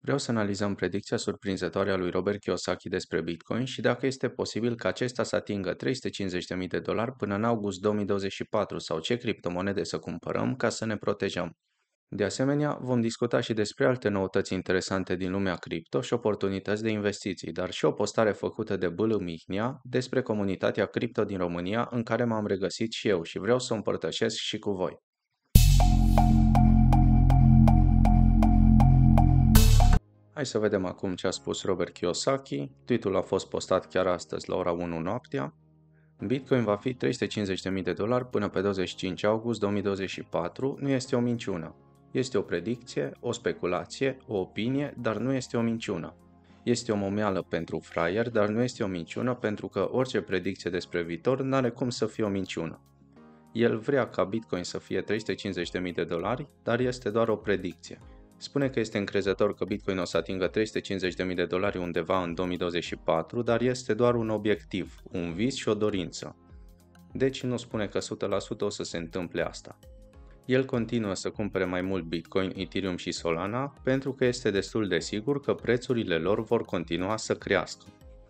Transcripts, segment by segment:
Vreau să analizăm predicția surprinzătoare a lui Robert Kiyosaki despre Bitcoin și dacă este posibil ca acesta să atingă $350.000 până în august 2024 sau ce criptomonede să cumpărăm ca să ne protejăm. De asemenea, vom discuta și despre alte noutăți interesante din lumea cripto și oportunități de investiții, dar și o postare făcută de Bâlă Mihnea despre comunitatea cripto din România în care m-am regăsit și eu și vreau să o împărtășesc și cu voi. Hai să vedem acum ce a spus Robert Kiyosaki. Tweetul a fost postat chiar astăzi la ora 1 noaptea. Bitcoin va fi $350.000 până pe 25 august 2024. Nu este o minciună. Este o predicție, o speculație, o opinie, dar nu este o minciună. Este o momeală pentru fraier, dar nu este o minciună pentru că orice predicție despre viitor n-are cum să fie o minciună. El vrea ca Bitcoin să fie $350.000, dar este doar o predicție. Spune că este încrezător că Bitcoin o să atingă $350.000 undeva în 2024, dar este doar un obiectiv, un vis și o dorință. Deci nu spune că 100% o să se întâmple asta. El continuă să cumpere mai mult Bitcoin, Ethereum și Solana pentru că este destul de sigur că prețurile lor vor continua să crească.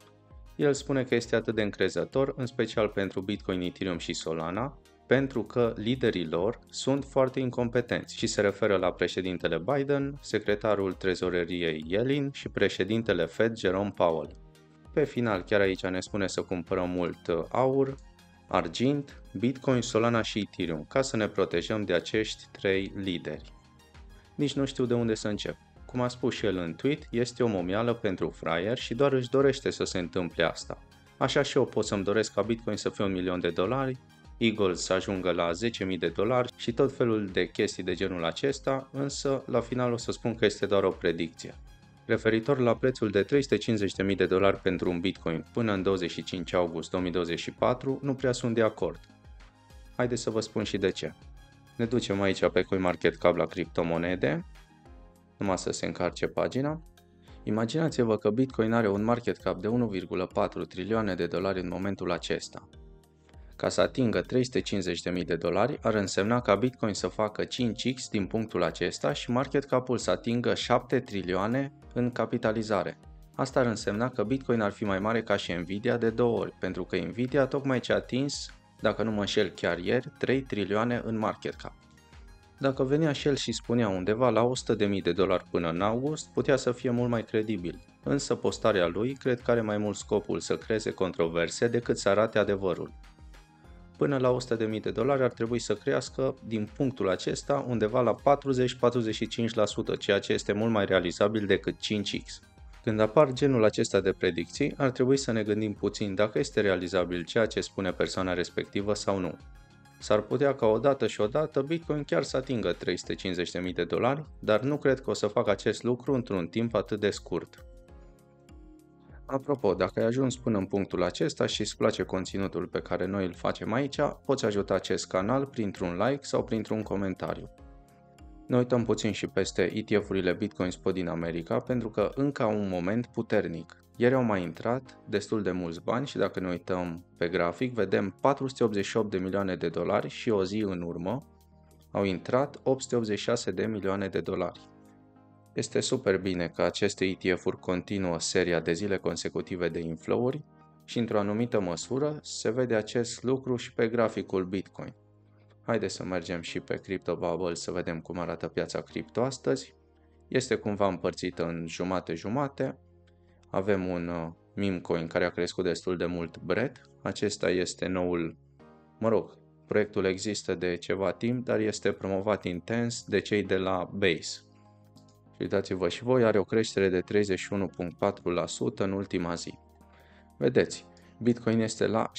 El spune că este atât de încrezător, în special pentru Bitcoin, Ethereum și Solana, pentru că liderii lor sunt foarte incompetenți și se referă la președintele Biden, secretarul trezoreriei Yellen și președintele Fed Jerome Powell. Pe final, chiar aici ne spune să cumpărăm mult aur, argint, Bitcoin, Solana și Ethereum ca să ne protejăm de acești trei lideri. Nici nu știu de unde să încep. Cum a spus și el în tweet, este o momeală pentru fraier și doar își dorește să se întâmple asta. Așa și eu pot să-mi doresc ca Bitcoin să fie $1.000.000, Eagle să ajungă la $10.000 și tot felul de chestii de genul acesta, însă la final o să spun că este doar o predicție. Referitor la prețul de $350.000 pentru un Bitcoin până în 25 august 2024, nu prea sunt de acord. Haideți să vă spun și de ce. Ne ducem aici pe CoinMarketCap la criptomonede, numai să se încarce pagina. Imaginați-vă că Bitcoin are un market cap de $1,4 trilioane în momentul acesta. Ca să atingă $350.000 ar însemna ca Bitcoin să facă 5x din punctul acesta și market cap-ul să atingă 7 trilioane în capitalizare. Asta ar însemna că Bitcoin ar fi mai mare ca și Nvidia de 2 ori, pentru că Nvidia tocmai ce a atins, dacă nu mă înșel chiar ieri, 3 trilioane în market cap. Dacă venea și el și spunea undeva la $100.000 până în august, putea să fie mult mai credibil. Însă postarea lui cred că are mai mult scopul să creeze controverse decât să arate adevărul. Până la $100.000 ar trebui să crească din punctul acesta undeva la 40-45%, ceea ce este mult mai realizabil decât 5x. Când apar genul acesta de predicții, ar trebui să ne gândim puțin dacă este realizabil ceea ce spune persoana respectivă sau nu. S-ar putea ca odată și odată Bitcoin chiar să atingă $350.000, dar nu cred că o să facă acest lucru într-un timp atât de scurt. Apropo, dacă ai ajuns până în punctul acesta și îți place conținutul pe care noi îl facem aici, poți ajuta acest canal printr-un like sau printr-un comentariu. Ne uităm puțin și peste ETF-urile Bitcoin Spot din America pentru că încă au un moment puternic. Ieri au mai intrat destul de mulți bani și dacă ne uităm pe grafic, vedem $488 de milioane și o zi în urmă au intrat $886 de milioane. Este super bine că aceste ETF-uri continuă seria de zile consecutive de inflow-uri și într-o anumită măsură se vede acest lucru și pe graficul Bitcoin. Haideți să mergem și pe CryptoBubble să vedem cum arată piața cripto astăzi. Este cumva împărțită în jumate-jumate. Avem un meme coin care a crescut destul de mult, BRED. Acesta este noul, proiectul există de ceva timp, dar este promovat intens de cei de la Base. Și uitați-vă și voi, are o creștere de 31,4% în ultima zi. Vedeți, Bitcoin este la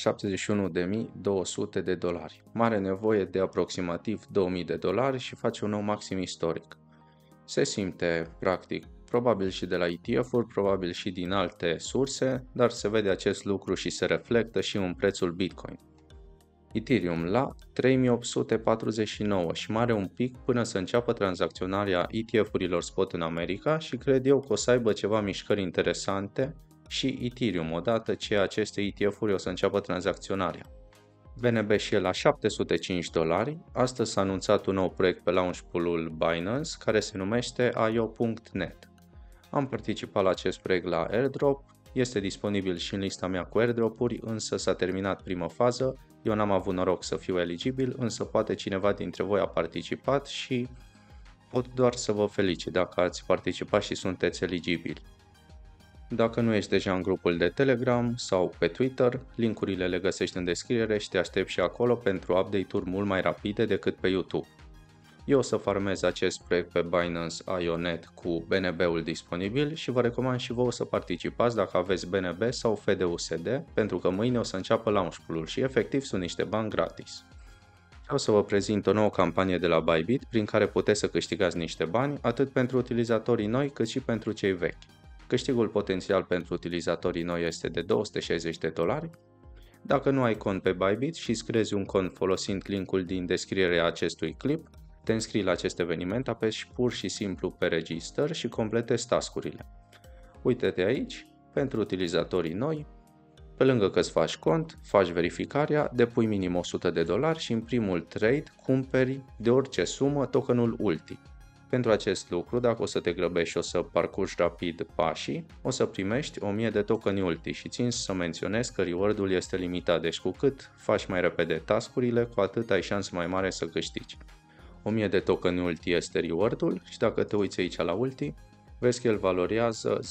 $71.200. Mare nevoie de aproximativ $2.000 și face un nou maxim istoric. Se simte, practic, probabil și de la ETF-uri, probabil și din alte surse, dar se vede acest lucru și se reflectă și în prețul Bitcoin. Ethereum la 3849 și mai are un pic până să înceapă tranzacționarea ETF-urilor spot în America și cred eu că o să aibă ceva mișcări interesante și Ethereum odată ce aceste ETF-uri o să înceapă tranzacționarea. BNB și el la $705. Astăzi s-a anunțat un nou proiect pe launch pool-ul Binance care se numește IO.net. Am participat la acest proiect la airdrop, este disponibil și în lista mea cu airdrop-uri, însă s-a terminat prima fază, eu n-am avut noroc să fiu eligibil, însă poate cineva dintre voi a participat și pot doar să vă felicit dacă ați participat și sunteți eligibili. Dacă nu ești deja în grupul de Telegram sau pe Twitter, linkurile le găsești în descriere și te aștept și acolo pentru update-uri mult mai rapide decât pe YouTube. Eu o să farmez acest proiect pe Binance IONET cu BNB-ul disponibil și vă recomand și vouă să participați dacă aveți BNB sau FDUSD, pentru că mâine o să înceapă launch-pool-ul și efectiv sunt niște bani gratis. Vreau să vă prezint o nouă campanie de la Bybit prin care puteți să câștigați niște bani atât pentru utilizatorii noi cât și pentru cei vechi. Câștigul potențial pentru utilizatorii noi este de $260. Dacă nu ai cont pe Bybit și îți creezi un cont folosind linkul din descrierea acestui clip, te înscrii la acest eveniment, apeși pur și simplu pe Register și completezi task-urile. Uite-te aici, pentru utilizatorii noi, pe lângă că îți faci cont, faci verificarea, depui minim $100 și în primul trade cumperi de orice sumă tokenul ULTI. Pentru acest lucru, dacă o să te grăbești și o să parcurgi rapid pașii, o să primești 1000 de tokeni ULTI și țin să menționez că reward-ul este limitat, deci cu cât faci mai repede task-urile, cu atât ai șanse mai mare să câștigi. 1000 de tokeni ULTI este reward-ul și dacă te uiți aici la ULTI, vezi că el valorează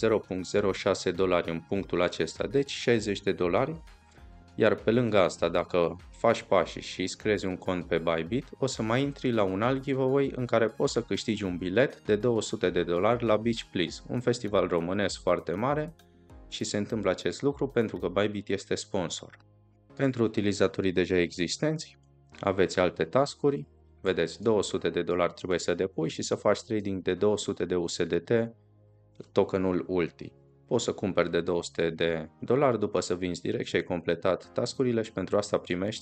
$0.06 în punctul acesta, deci $60. Iar pe lângă asta, dacă faci pașii și îți creezi un cont pe Bybit, o să mai intri la un alt giveaway în care poți să câștigi un bilet de $200 la Beach Please, un festival românesc foarte mare și se întâmplă acest lucru pentru că Bybit este sponsor. Pentru utilizatorii deja existenți, aveți alte task-uri, vedeți, $200 trebuie să depui și să faci trading de 200 de USDT, tokenul ULTI. Poți să cumperi de $200 după să vinzi direct și ai completat task-urile și pentru asta primești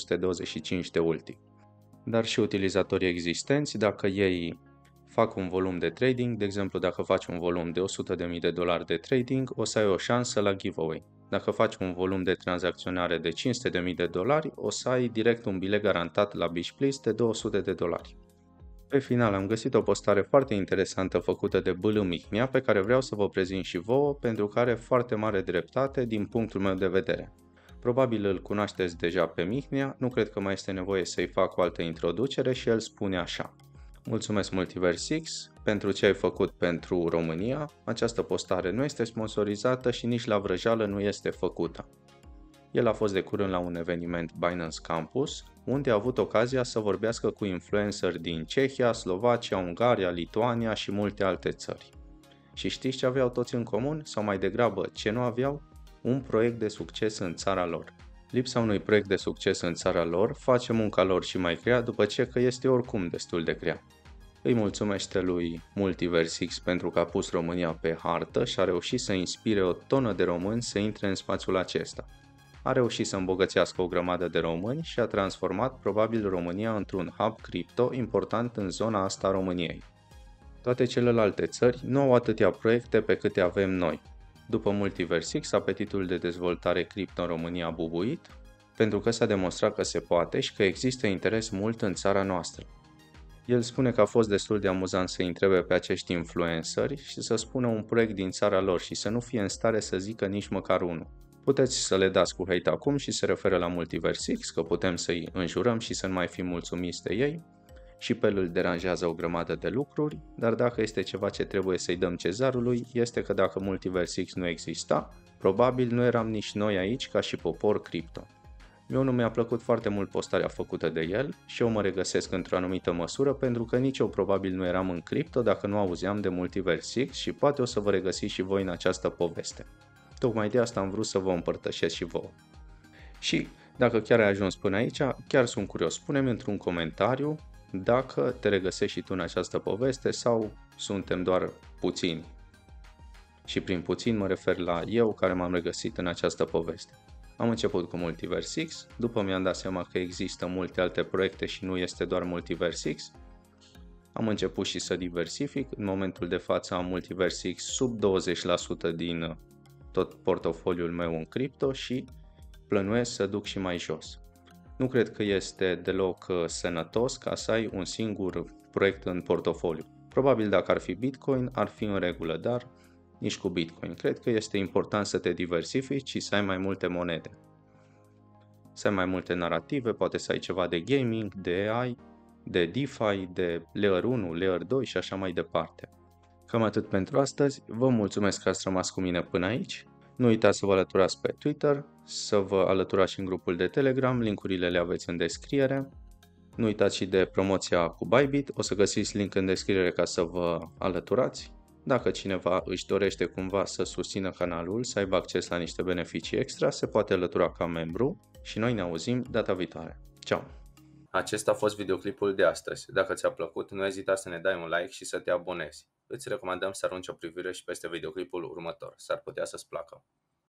625 de ULTI. Dar și utilizatorii existenți, dacă ei fac un volum de trading, de exemplu dacă faci un volum de $100.000 de trading, o să ai o șansă la giveaway. Dacă faci un volum de tranzacționare de $500.000, o să ai direct un bilet garantat la Beach Please de $200. Pe final am găsit o postare foarte interesantă făcută de BL Mihnea pe care vreau să vă prezint și vouă pentru că are foarte mare dreptate din punctul meu de vedere. Probabil îl cunoașteți deja pe Mihnea, nu cred că mai este nevoie să-i fac o altă introducere și el spune așa. Mulțumesc Multiversix pentru ce ai făcut pentru România, această postare nu este sponsorizată și nici la vrăjeală nu este făcută. El a fost de curând la un eveniment Binance Campus, unde a avut ocazia să vorbească cu influenceri din Cehia, Slovacia, Ungaria, Lituania și multe alte țări. Și știți ce aveau toți în comun? Sau mai degrabă, ce nu aveau? Un proiect de succes în țara lor. Lipsa unui proiect de succes în țara lor face munca lor și mai grea, după ce că este oricum destul de grea. Îi mulțumește lui Multiversix pentru că a pus România pe hartă și a reușit să inspire o tonă de români să intre în spațiul acesta. A reușit să îmbogățească o grămadă de români și a transformat probabil România într-un hub cripto important în zona asta a României. Toate celelalte țări nu au atâtea proiecte pe câte avem noi. După Multiversix, apetitul de dezvoltare cripto în România a bubuit, pentru că s-a demonstrat că se poate și că există interes mult în țara noastră. El spune că a fost destul de amuzant să-i întrebe pe acești influenceri și să spună un proiect din țara lor și să nu fie în stare să zică nici măcar unul. Puteți să le dați cu hate acum și se referă la Multiversix, că putem să-i înjurăm și să nu mai fim mulțumiți de ei. Și pe el îl deranjează o grămadă de lucruri, dar dacă este ceva ce trebuie să-i dăm cezarului, este că dacă Multiversix nu exista, probabil nu eram nici noi aici ca și popor cripto. Mie nu mi-a plăcut foarte mult postarea făcută de el și eu mă regăsesc într-o anumită măsură pentru că nici eu probabil nu eram în cripto dacă nu auzeam de Multiversix și poate o să vă regăsiți și voi în această poveste. Tocmai de asta am vrut să vă împărtășesc și vouă. Și dacă chiar ai ajuns până aici, chiar sunt curios, spune-mi într-un comentariu dacă te regăsești și tu în această poveste sau suntem doar puțini. Și prin puțin mă refer la eu care m-am regăsit în această poveste. Am început cu Multiversix, după mi-am dat seama că există multe alte proiecte și nu este doar Multiversix. Am început și să diversific, în momentul de față am Multiversix sub 20% din tot portofoliul meu în cripto și plănuiesc să duc și mai jos. Nu cred că este deloc sănătos ca să ai un singur proiect în portofoliu. Probabil dacă ar fi Bitcoin, ar fi în regulă, dar nici cu Bitcoin. Cred că este important să te diversifici și să ai mai multe monede. Să ai mai multe narrative, poate să ai ceva de gaming, de AI, de DeFi, de Layer 1, Layer 2 și așa mai departe. Cam atât pentru astăzi, vă mulțumesc că ați rămas cu mine până aici. Nu uitați să vă alăturați pe Twitter, să vă alăturați și în grupul de Telegram, linkurile le aveți în descriere. Nu uitați și de promoția cu Bybit, o să găsiți link în descriere ca să vă alăturați. Dacă cineva își dorește cumva să susțină canalul, să aibă acces la niște beneficii extra, se poate alătura ca membru și noi ne auzim data viitoare. Ciao! Acesta a fost videoclipul de astăzi. Dacă ți-a plăcut, nu ezita să ne dai un like și să te abonezi. Îți recomandăm să arunci o privire și peste videoclipul următor, s-ar putea să-ți placă.